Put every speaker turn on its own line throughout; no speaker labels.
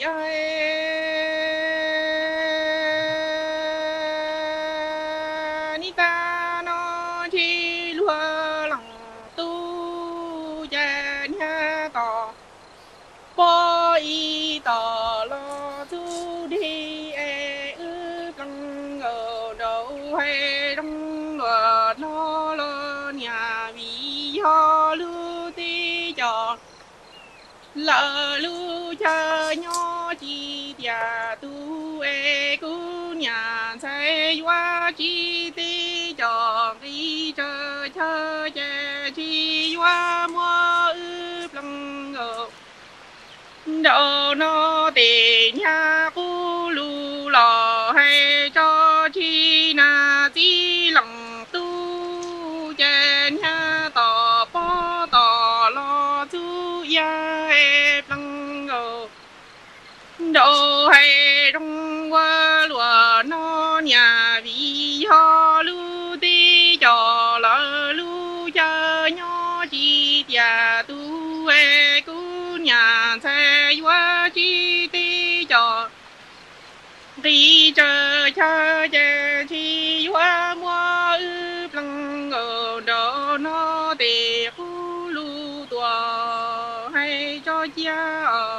ni ta nó chi lúa lòng tu cha nha tò po y tò lo tu đi e ư căng ở đâu hay trong lúa nó lo nhà vì ho lu ti cho lỡ lu cha nhỏ chi tia tu e cu nhà say qua chi ti cho đi chơi chơi chơi chi qua mua ướp lăng ngờ đâu nó tề nhà cu lu lò hay cho chi na chi lòng tu trên nhà tò po tò lo tu ya ép lăng ngờ đâu hay trong qua lúa nó nhà vì ho lu ti cho lỡ lu cha nhỏ chi tia tu e cu nhà xe qua chi ti cho đi chơi chơi chơi chi qua mua ướp lăng ngờ đó nó tiệc lu tua hay cho cha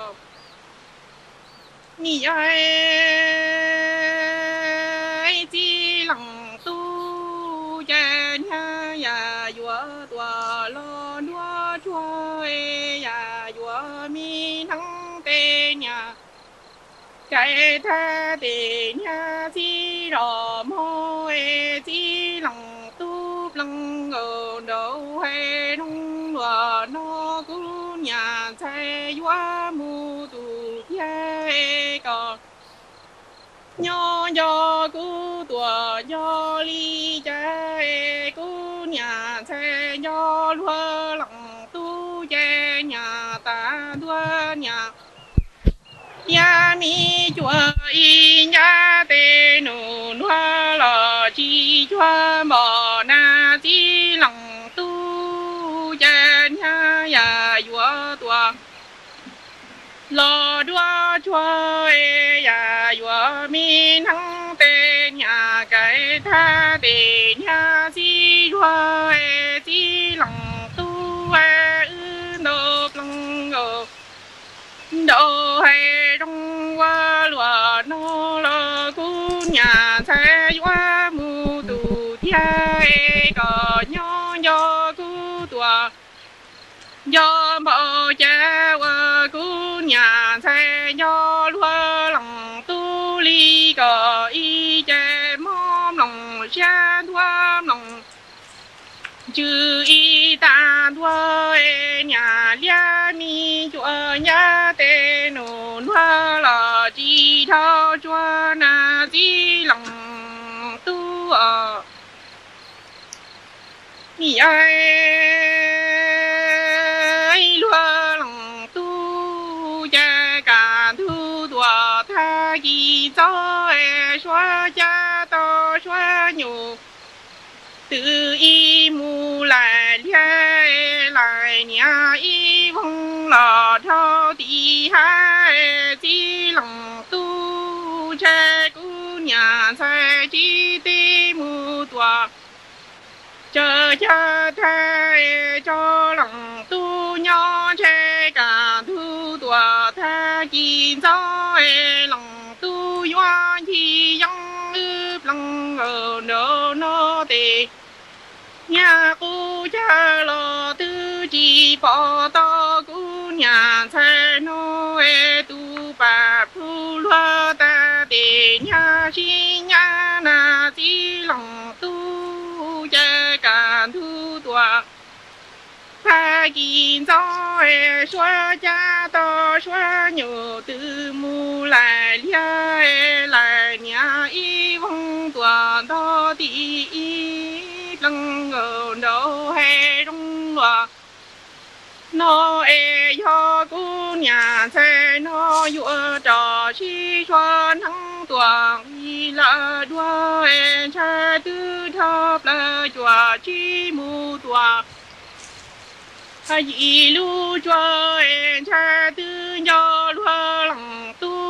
ni ai chi lăng tu cha nha ya vua tua lo đua chua ya vua mi thăng tê nhà cái tha tê nhà chi rò mô chi lòng tu lăng ngờ đâu hay nung lúa nó cứ nhà say quá mu tu ye có nho do cứ tua do ly cha cứ nhà say do lúa lăng tu che nhà ta đua nhà ya mi chua y ya te nu hoa lò chi chua mò na chi lòng tu cha nha ya yua tua lò đua chua ya yua mi thăng te nhà cái tha te nhà chi chua chi lòng tu nộp lòng ngờ đâu hay trong qua lúa nó lơ cu nhà xe qua mu tu thia có nhỏ do cu tua do mợ cha qua cu nhà xe do lúa lòng tu ly có y che mom lòng cha thua lòng chữ y ta thua nhà lia mi chua nhà tê nô hoa là chi thao chua na chi lòng tu mi ai lúa lòng tu cha cả thu tua tha chi cho xóa cha to xóa nhủ tự y mu lại lại nhà y vong lò thao tì hai chi lòng tu che cu nhà sai chi ti mu tua chờ cha thay cho lòng tu nhỏ che cả thu tua tha chi cho lòng tu hoa chi yang ướp lăng ở nơ nó tì nhà cu cha lo tư chi bỏ to cu nhà xe nó tu bà phu loa ta để nhà chi nhà na chi lòng tu cha cả thu tua tha kín gió xóa cha to xóa nhiều từ mu lại lia lại nhà y vong tua to tí lăng ngờ đâu hay trong lúa nó do cu nhà xe nó vua trò chi cho thăng tuồng y là đua cha tư thập là chùa chi mu tuồng y lu cho cha tư do lúa lòng tu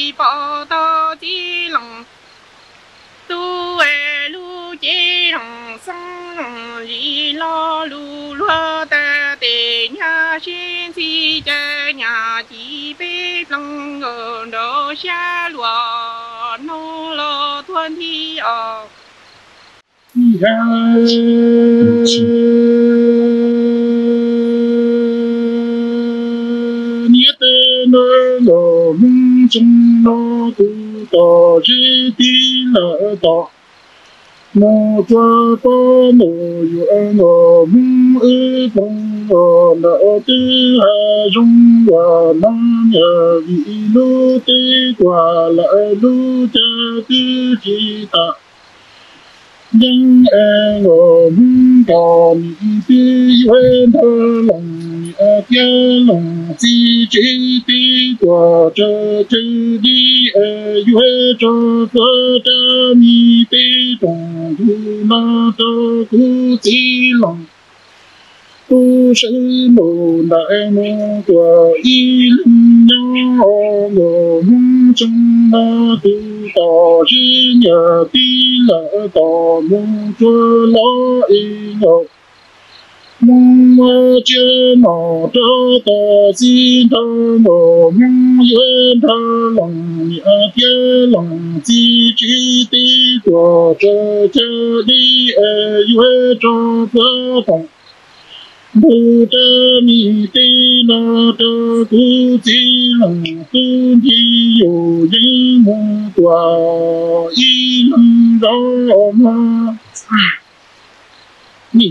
chi bỏ to chi lòng tu e lu chi lòng sang lòng gì lo lu lo ta để nhà xin si cha nhà chỉ biết lòng ngờ đó xa lúa nô lo thuần thi ở
trong nó tu tỏ chỉ tí lỡ tỏ nó cho có nó dựa nó mung ư bông nó nợ tư hà dung và năng nhờ vị lưu tế quả lại lưu cha tư chỉ tạ nhưng e ngờ mung tỏ nị tư quên thơ lòng kia lòng chi chỉ tí quả chờ chữ đi huế cho cơ cha mi tê tổng thu na cho cú chi lòng tu sư mù đại mô quả y linh nhau ngờ mung trong na tu tỏ chi nhờ tí lỡ tỏ mung chua lo y ngọc mong mơ chưa nọ trơ tờ xin thơ mơ mong duyên thơ lòng nhẹ kia lòng chi chi tí của trơ chơ đi duy cho cơ phòng bù trơ mi tí nọ trơ cú chi lòng tu chi dù dĩ mô tòa y lâm đó mà nhẹ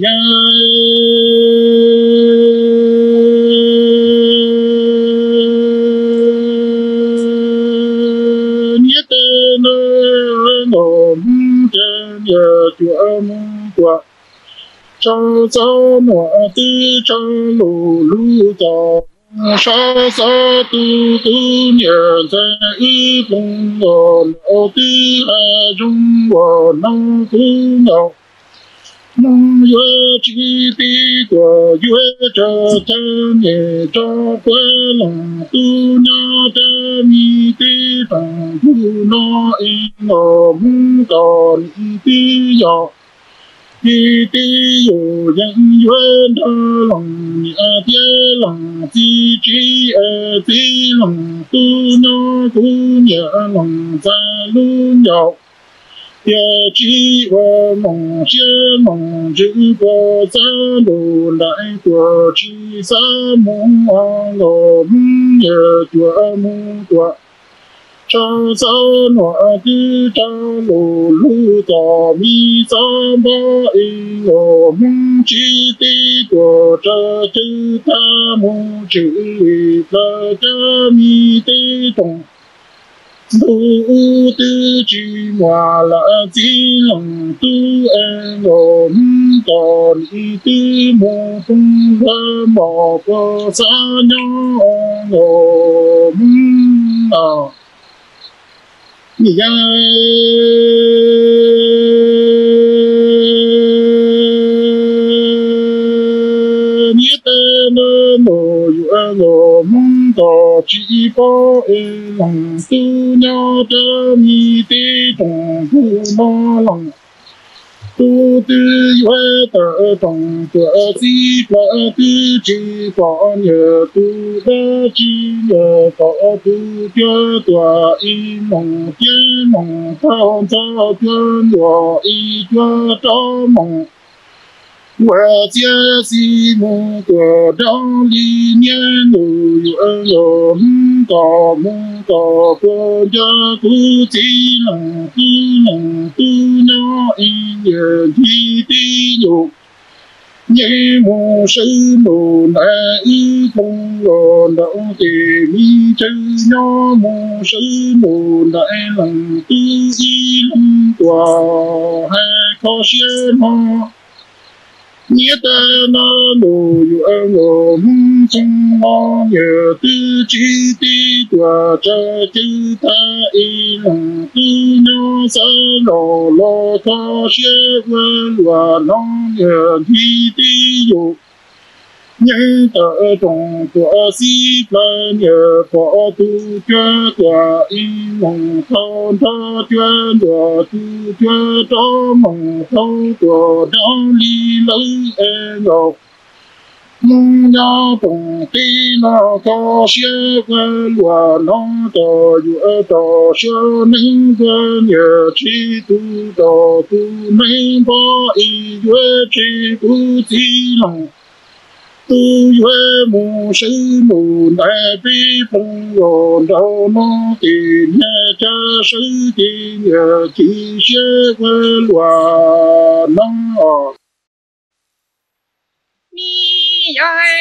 cho gió nọ tư cho lù lù tò sao sao tu tu nhờ ra y bông ngọn ô tư hà dung và nông cú ngọc nông yue chi ti của yue cho thân nhẹ cho quê lòng tu nhớ ta mi ti tòng tu nó in ngò mung còn ti nhỏ ti dù dân yue thơ lòng nhẹ thế lòng chi chi ti lòng tu nó tu nhẹ lòng ta lu nhỏ ya chi wa mong xie mong chữ qua sa đồ lại của chi sa mong ang lo mong nhờ chùa mong tua cho sa nọ tư cha lô lu tò mi sa ba y lo mong chi ti của cha chữ ta mong chữ ta cha mi ti tông tu tư chi hòa là chi lòng tu ngộ còn y tư mô phong vơ mò cơ sa nhô ngộ nhị mô ngộ mong tỏ chỉ có lòng tu nhau cho mi tê tổng tu nó lòng tu tư huế tờ tổng cửa si quả tư chỉ có nhờ tu đa chi nhờ có tu cho tòa y mong tiên mong thao cho tiên hòa y cho mong我家是木个道理年路有人道木道个家不只能不能不能一年提的有，你木是木来一通个老的米真那木是木来能不一能多还可些吗？你的那路有我梦中望有的基地多着就他一能不能在老老他些温暖能有地的有。 nhân tờ đồng của si phân nhờ phó tu chưa của in mong thâu thơ chưa của tu chưa đó mong thâu của đó li lấy e ngọc mong nhau đồng tí nó có xe quê lùa nó tờ dựa tờ sơ ninh quê nhờ chi tu tờ tu ninh bỏ ý quê chi tu chi lòng tu huế mù sư mù đại bi phong gòn đâu nó tìm nhẹ cha sư tìm nhờ chỉ xe quê lùa nó
mi ai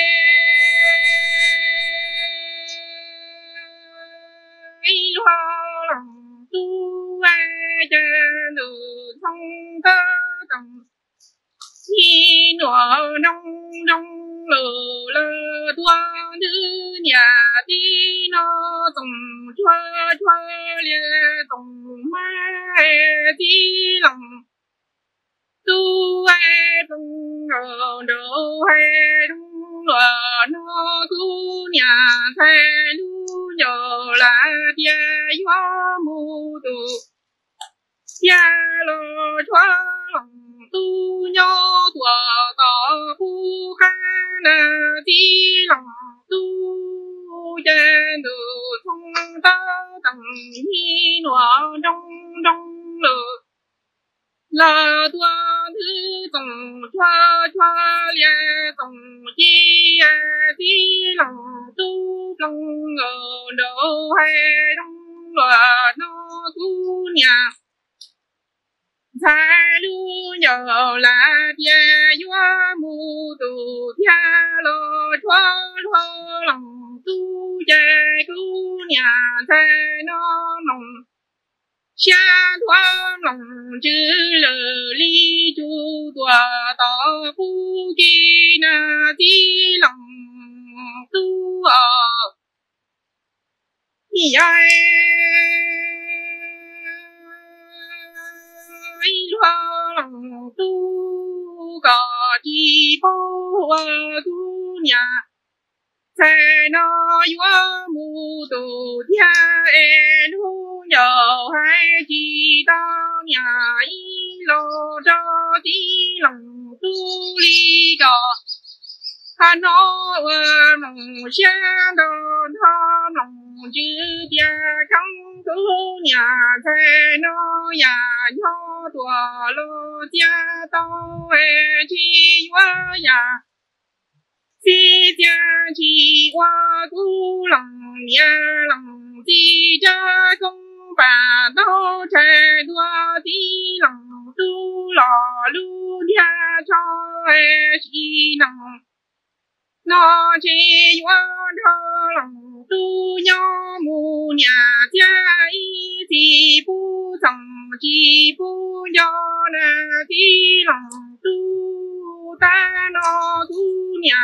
loa lòng tu ai cha nữ thông ta đồng khi nọ nông nông lờ lờ tua nữ nhà đi nó tổng chua chua lia tổng mai đi lòng tu ai tung ở đâu hay tung ở nó tu nhà thay lu nhờ là tia gió mù tu ya lo chua lòng tu nhớ tua tỏ phu kha na đi lòng tu trên đường thông ta tầng hi nọ đông đông lờ là tua thứ tổng choa choa lia tổng chi đi lòng tu lòng ở đâu hay đông là nó tu nhà thay lu nhờ là tia gió mù tu thia lo choa choa lòng tu chơi tu nhà thay nó lòng xa thoa lòng chữ lờ ly chu tòa tỏ phu kỳ na tí lòng tu ai loa lòng tu có chi phố tu nhà thế nó gió mù tu thia e nu nhờ hai chi ta nhà y lo cho tí lòng tu ly cò hà nó lòng xa đòn tha lòng chữ tia không tu nhà thế nó nhà nho tua lo tia tao e chi gió nhà si cha chi qua tu lòng nhà lòng chi cha công bà đâu trẻ đua tí lòng tu lò lu dia cho e chi lòng nó chi qua thơ lòng tu nho mù nhà cha y thì bu thằng chi bu do na tí lòng tu ta nó tu nhà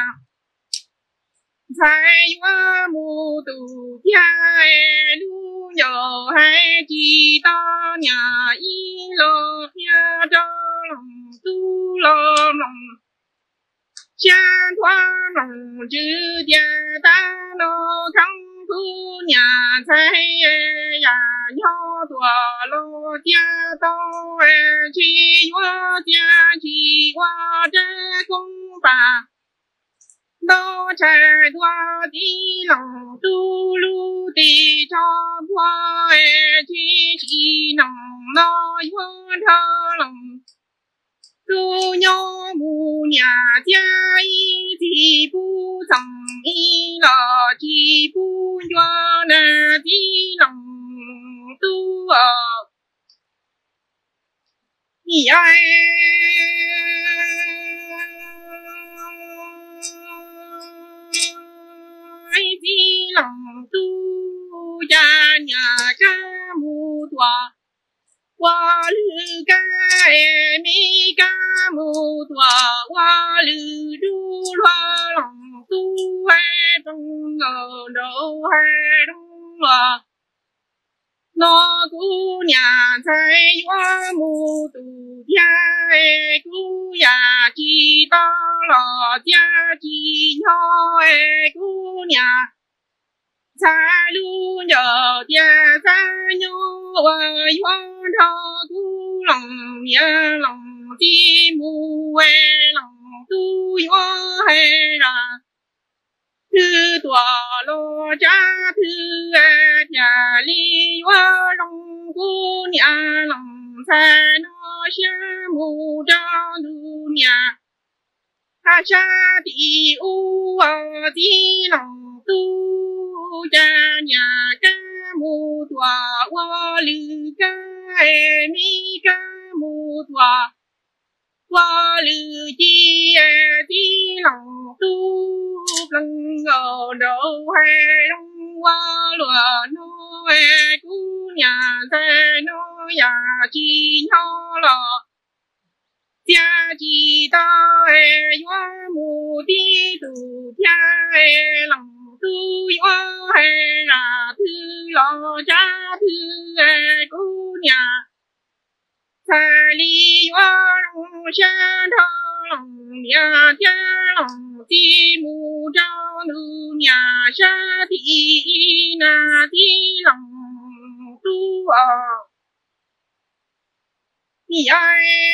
thay quá mù tu cha e lu nhờ hai chi ta nhà y lo nhà cho lòng tu lo lòng cha thoa lòng chữ cha ta nó khăn tu nhà thay ya nho tua lo cha tao chi quá cha chi quá cha công bà đó trẻ qua đi lòng tu lu đi cho qua chi lòng lo quá thơ lòng tu nhớ mù nhà cha y thì bu thằng y là chi bu cho nè đi lòng tu ai đi lòng tu cha nhà ca mù tòa qua lư ca mi ca mù tòa qua lư du loa lòng tu hay trong ngờ đâu hay trong là 我姑娘在园木度天，姑爷知道了家鸡鸟，姑娘在路有点在牛，我愿朝姑冷面冷的木为冷都愿让。多罗家土家里我让姑娘能在那些木张路面，他家的屋的能都家娘干木多，我留干米干木多。我留的冷都更有肉还让我落那姑娘在那呀鸡鸟了，家鸡到原木的土片冷都原还让土老家土姑娘。在里园龙山头龙面天龙的木张路面下的那的龙都呀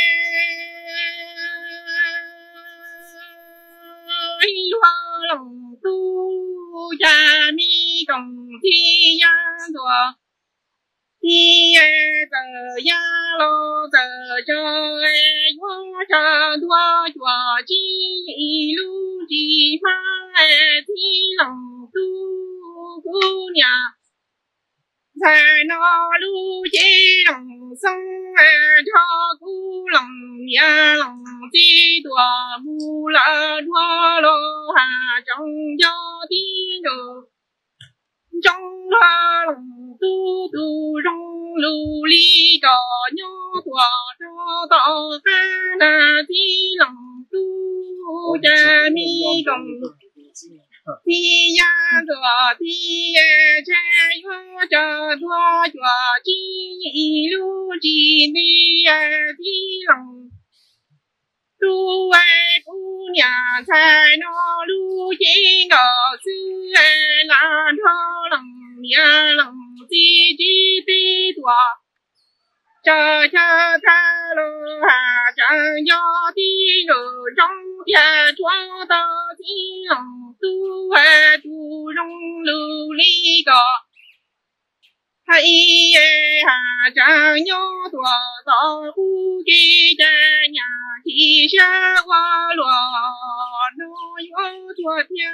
园龙都呀米公的呀多。你也这样喽，这就我这多脚一路的马的冷都姑娘，在那路一冷松朝姑冷面冷的多木了多喽哈正要的路。中华龙都都荣路里高牛多找到汉那的龙都家米公你呀个的这有这多脚一路的你的龙都爱姑娘在那路一个是那头冷面冷的多，这太路还真要的路中间抓到的冷都爱都容路里个。他一夜还真有多少不给这娘提下我落那有多条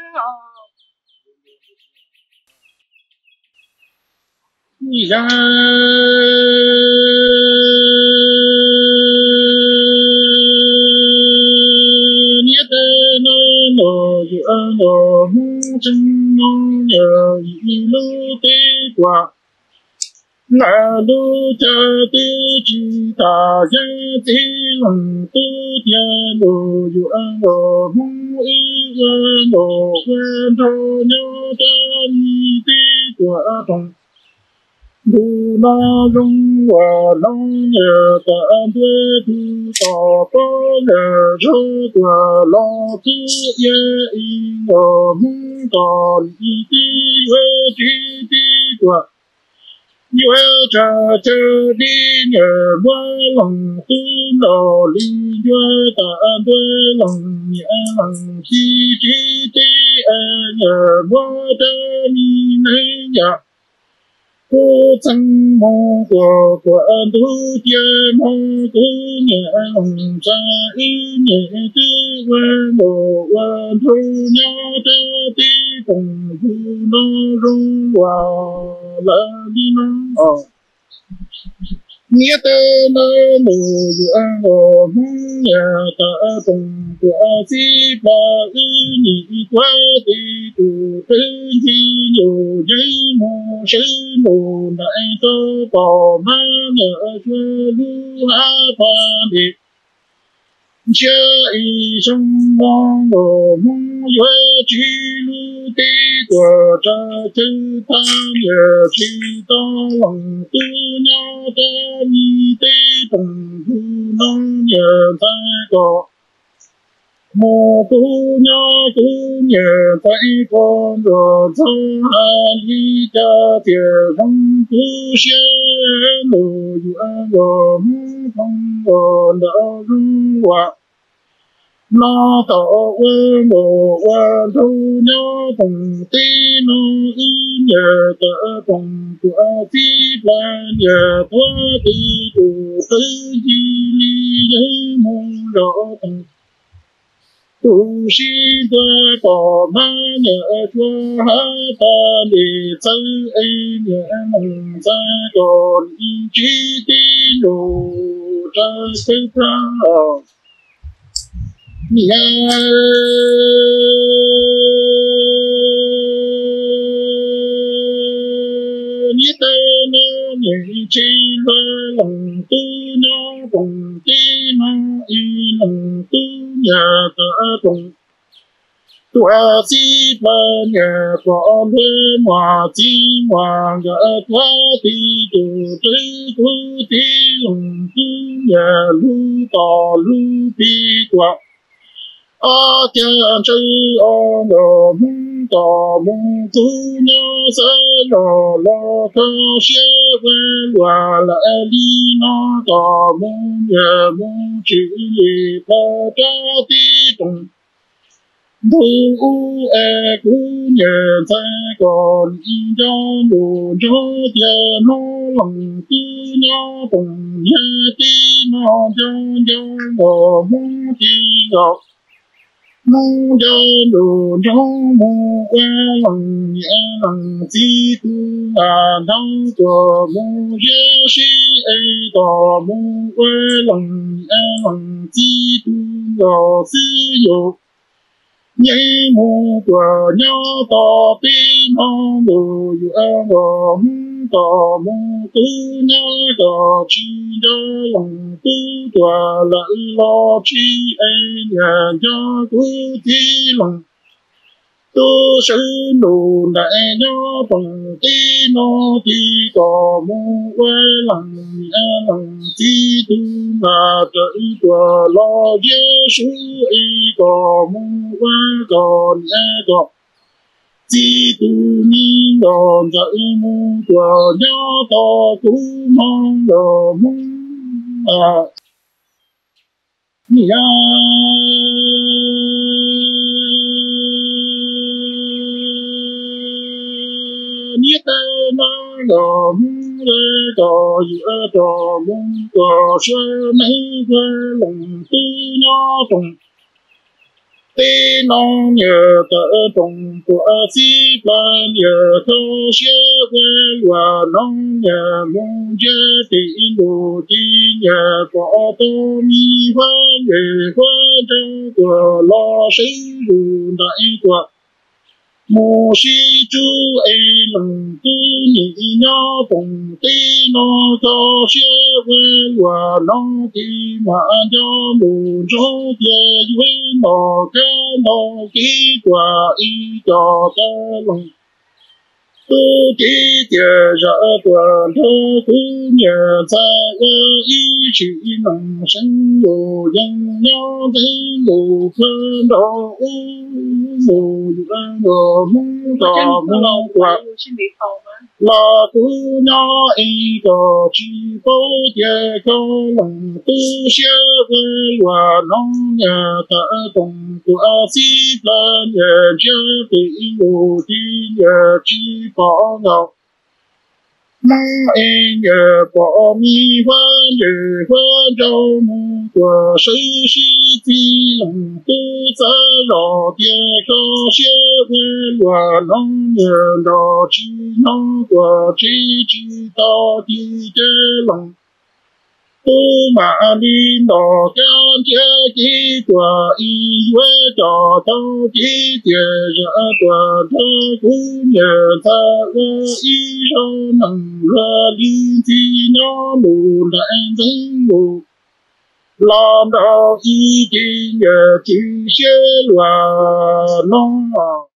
你呀你的那路有路梦真浓有一路的光那路家的吉他呀的龙的天路有路梦一个路问头牛的你的果冻路那容我能也但对土到高人出的老子也应我梦到你的月季的果因为这里年我冷的老里月但对冷年冷气的年我的你那呀我曾梦过关渡天梦姑娘在一年的温柔温头鸟的地公不能容我了你呢你的那路远我梦呀大东国西把你挂的土真心有人梦神路难走宝马呀学路阿巴的这一生望我梦月之路的 của trời chư ta nhờ chi to lòng tư nhau ta nhi tê tùng thu nông nhờ ta có mô tu nhau tu nhờ tay con rồi thân hai ly cha tiền không tu xe lù dựa rồi không rồi đỡ rung hòa nó tổ quê mồ qua thu nhớ tùng tí nó y nhờ tờ tùng của tí là nhờ thoa tí đủ tư di ly giấy mong rõ tùng tu sĩ tuệ có ma nhờ chua hát ta để chơi ấy nhờ mong ra còn ý chí tí đủ ra tư ta nhớ như tên như chi về lòng tư nhớ cùng tí nó y lòng tư nhà ta cùng tuổi chi bên nhà có lê mà chi mà gỡ quá tí từ trí thu tí lòng tư nhà lưu tỏ lưu tí quả cha chư nô mung tò mung tu nhớ sơ lo thơ xế quê hòa lại đi nó tò mung nhờ mung chỉ lì bờ cha tí tùng bu u e cú nhờ thay còn in cho đủ cho tiền nó lòng tư nhớ tùng nhớ tí nó cho mung tí ngọc mong cho đủ trong mong quê lòng nhẹ lòng chi tu là đau của mong dễ sĩ ấy tỏ mong quê lòng nhẹ lòng chi tu gò sư dục nhảy mong của nhau tỏ tí mong đủ dụ gò tỏ mong tu nhau tỏ chi cho lòng tu tòa lại lo chi ấy nhà cho tu thi lòng tu sư nụ đại nhớ bằng tí nó thi tỏ mong quê lòng chi tu mà trời tòa lo Giê-xu ấy tỏ mong quê còn tỏ chi tu ni đòn dạy mong tòa nhớ tỏ tu mong đò mong nhớ như tên nó đò mong lê tỏ giữa tỏ mong tòa sơ mấy quê lòng tư nhớ tùng tí nó nhờ tờ tùng của sĩ ban nhờ thô xế quê hòa nông nhờ mong chế tỷ đồ tí nhờ có tô mi hoa nhờ hoa chân của lo sĩ dù đại của mô sĩ chú ấy lòng tư nhị nhó tùng tí nó thô xế quê hòa nông tí mà cho mù rô dê quê nọ cái nọ ký quả y cho ta lòng tu tí chè ra toàn thơ cứ nhờ ta ý chỉ lòng sinh đồ dân nhó thấy đồ khơi đỏ mù đồ mong tỏ mong quả là tu nhó y có chi phố chè có lòng tu xế quê hòa nông nhà ta tùng của sĩ ban nhờ chớ tỷ đồ tí nhờ chi bỏ ngọc mong em nhờ bỏ mi hoa nhờ hoa châu mù của sĩ sĩ ti lòng tu sa lò tia cho xế quê hòa nông nhờ đò chi nông của chi to ti chê lòng tu mà đi đò can chế chi của y quê trò thâu chi tiền ra tòa thơ cú nhờ ta y sâu nằng ra đi chi nó mù đại danh mù làm đạo y chi nhờ chi xế là nó